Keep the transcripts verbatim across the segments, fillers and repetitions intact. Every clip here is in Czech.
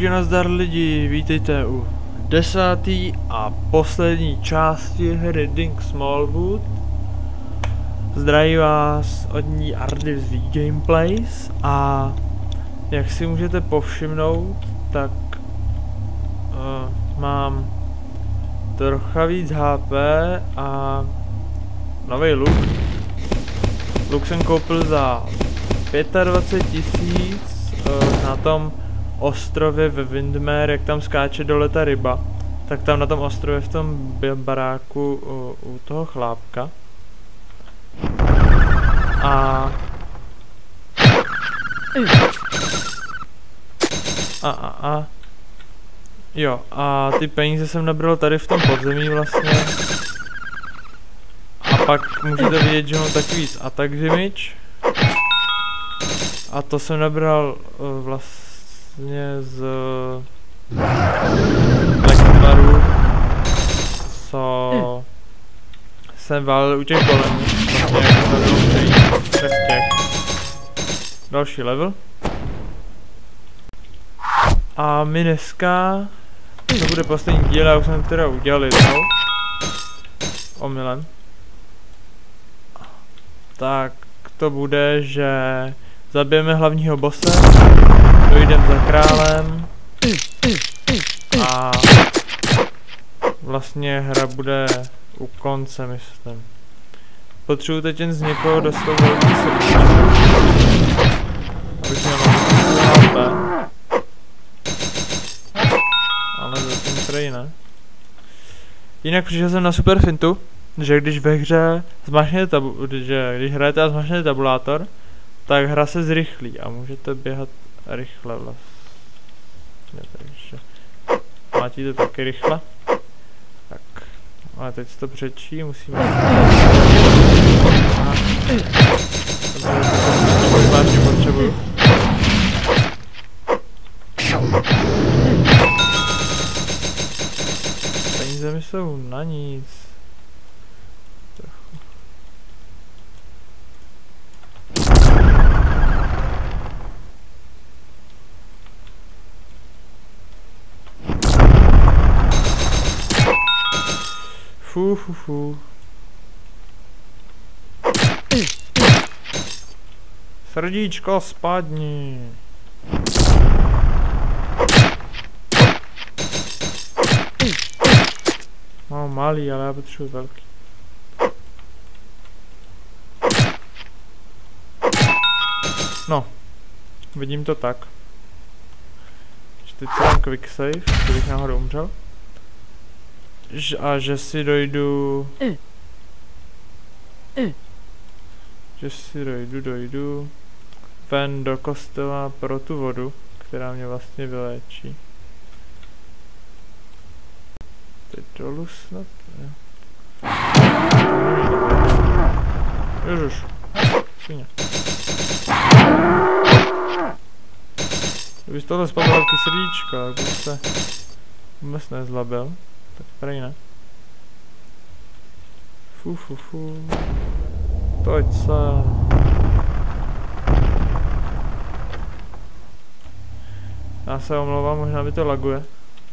Takže nazdar lidi, vítejte u desátý a poslední části hry Ding Smallwood. Zdraví vás od ní Ardy z Gameplays a jak si můžete povšimnout, tak uh, mám trocha víc H P a nový luk. Luk jsem koupil za dvacet pět tisíc uh, na tom ostrově ve Windmere, jak tam skáče dole ta ryba, tak tam na tom ostrově v tom baráku u, u toho chlápka. A a a a jo, a ty peníze jsem nabral tady v tom podzemí vlastně. A pak můžete vidět, že mám takový z attack damage. A to jsem nabral uh, vlastně z lekvaru, co jsem válil u těch golemů. Vlastně jak to bylo přes těch. Další level. A my dneska, to bude poslední díl, já už jsem teda udělal jednou. Omylem. Tak to bude, že zabijeme hlavního bosse, dojdeme za králem a vlastně hra bude u konce, myslím. Potřebuji teď jen z někoho dostat velký srdíčko, abych měl H P. Ale zatím prej ne. Jinak přišel jsem na super fintu, že když ve hře zmáčknete tabu, že když hrajete a zmáčknete tabulátor, tak hra se zrychlí a můžete běhat rychle vlastně, takže mátíte taky rychle. Tak, ale teď se to přečí, musíme vážně potřebuju. Peníze mi jsou na nic. Fu, fu, fu. Srdíčko, spadni. Mám malý, ale já potřebuji velký. No, vidím to tak. Teď se dám quick save, kdybych náhodou umřel. A že si dojdu, že si dojdu, dojdu ven do kostela pro tu vodu, která mě vlastně vyléčí. Teď dolů snad, jo. Ježiš, svině. Kdyby z tohle spadlo velký srdíčko, tak bych se vůbec nezlabil. Tak prej ne. Fu fu fu. Pojď se. Já se omlouvám, možná mi to laguje.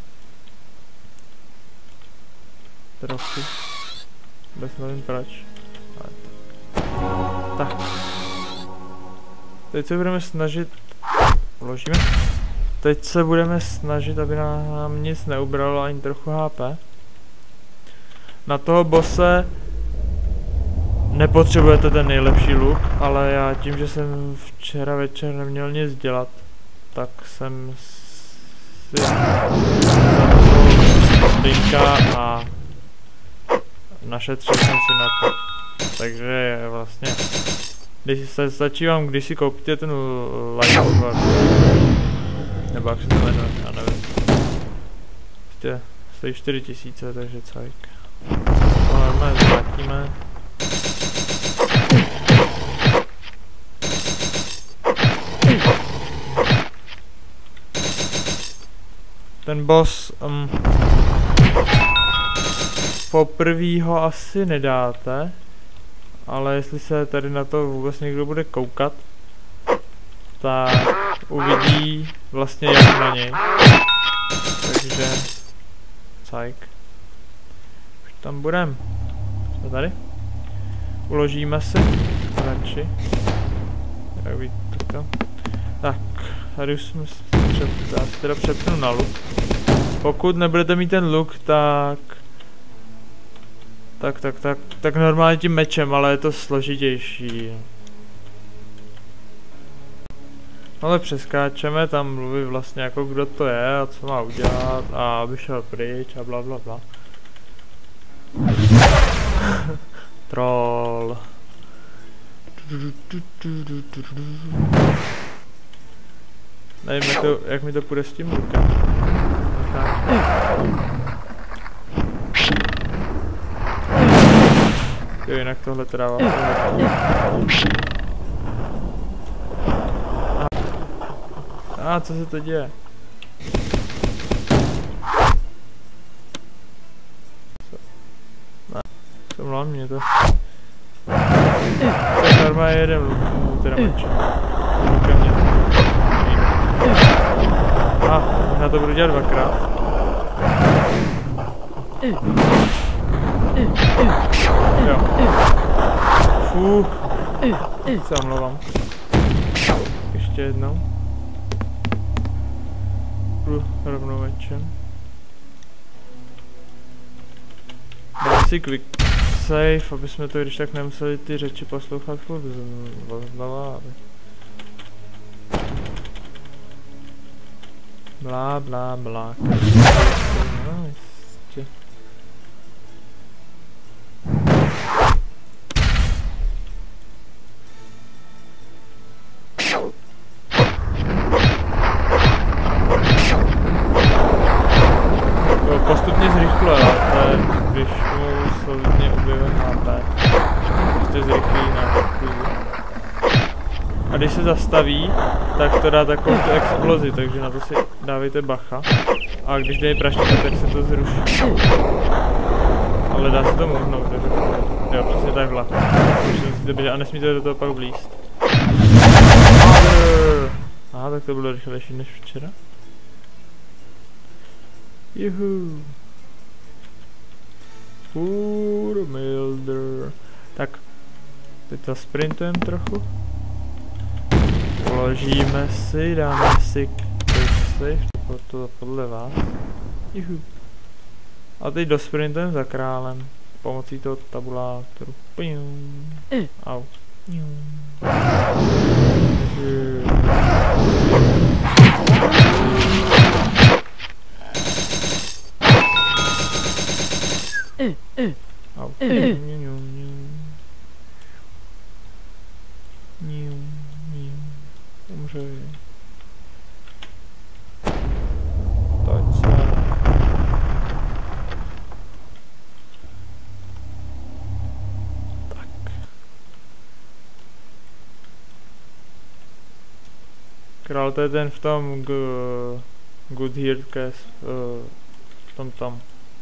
Trochu. Vůbec nevím proč. Ale tak. Tak. Teď se budeme snažit. Uložíme. Teď se budeme snažit, aby nám nic neubralo ani trochu H P. Na toho bosse nepotřebujete ten nejlepší luk, ale já tím, že jsem včera večer neměl nic dělat, tak jsem si Dinka a našetřil jsem si na to. Takže vlastně, když se stačí vám, když si koupíte ten Lightning, nebo jak se to jmenuje, já nevím. Prostě stojí čtyři tisíce, takže cajk. No normálně zvrátíme. Ten boss um, poprvý ho asi nedáte, ale jestli se tady na to vůbec někdo bude koukat, tak uvidí vlastně jak na něj. cajk. Už tam budem. Jsme tady. Uložíme si zvenči. Jak víte, takto. Tak, tady už jsme přep, já si teda přepnu na luk. Pokud nebudete mít ten luk, tak... Tak, tak, tak, tak normálně tím mečem, ale je to složitější. Ale přeskáčeme, tam mluví vlastně jako kdo to je a co má udělat a aby šel pryč a bla bla bla. Troll. Nevím, jak, to, jak mi to půjde s tím lukem. Jo, jinak tohle teda vám A ah, co se to děje? Ne, to mě to. Tak normálně jeden luk, teda meč. Lukem mě. A, ah, na to budu dělat dvakrát. Jo. Fuh. Se omlouvám. Ještě jednou. Jdu rovnou mečem. Dám si quick save, aby jsme to když tak nemuseli ty řeči poslouchat furt znova, aby... Blá, blá, blá. No, jistě. Postupně zrychluje, ale to je, když mu slovně objevím há pé. Prostě zrychlí na chvíli. A když se zastaví, tak to dá takovou tu explozi, takže na to si dávejte bacha. A když jde prašníka, tak se to zruší. Ale dá se to mohnout, takže jo, přesně takhle. A nesmíte do toho pak vlízt. Aha, tak to bylo rychlejší než včera. Juhu. Půr milder. Tak, teď to sprintujeme trochu. Položíme si, dáme si quick to podle vás. Juhu. A teď dosprintujeme za králem pomocí toho tabulátoru. Pum. Au. Au. Umře. Toť se. Tak. Král to je ten v tom g Good Here Cast, uh, v tom tam.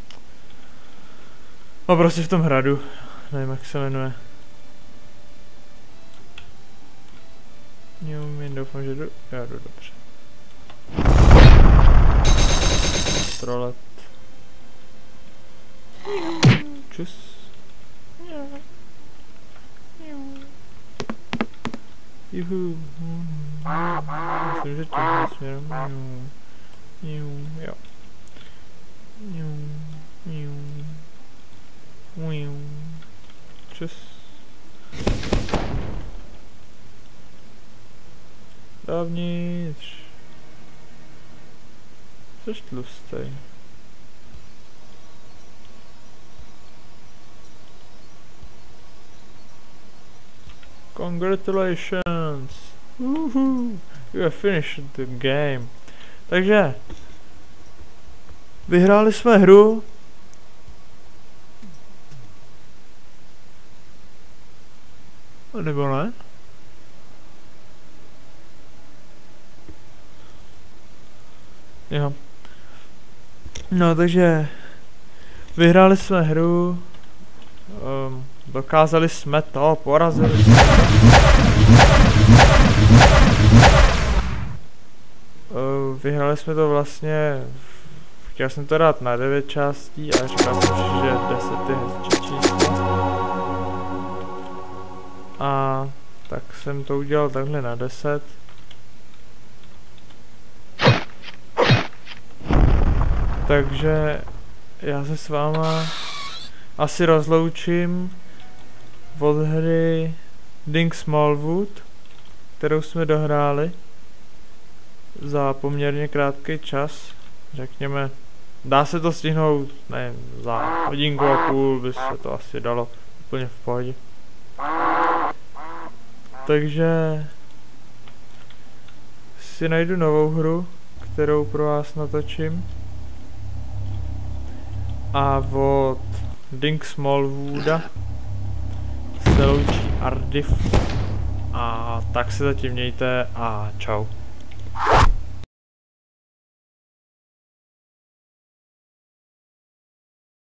No prostě v tom hradu, nevím jak se jmenuje. Jen doufám, že jdu, já jdu dobře. Trolet. Čus. Juhu. Myslím, že tímhle směrem. Jo. Čus. Dovnitř. Což tlustej. Congratulations! Woohoo! You have finished the game. Takže vyhráli jsme hru. A nebo ne? Jo. No takže vyhráli jsme hru. Um, dokázali jsme to, porazili jsme. Uh, vyhráli jsme to vlastně v chtěl jsem to dát na devět částí, ale říkal jsem, že deset je hezčí číslo. A tak jsem to udělal takhle na deset. Takže já se s váma asi rozloučím od hry Dink Smallwood, kterou jsme dohráli za poměrně krátký čas. Řekněme, dá se to stihnout, nevím, za hodinku a půl by se to asi dalo úplně v pohodě. Takže si najdu novou hru, kterou pro vás natočím. A od Dink Smallwooda se loučí Ardiv. A tak se zatím mějte a čau.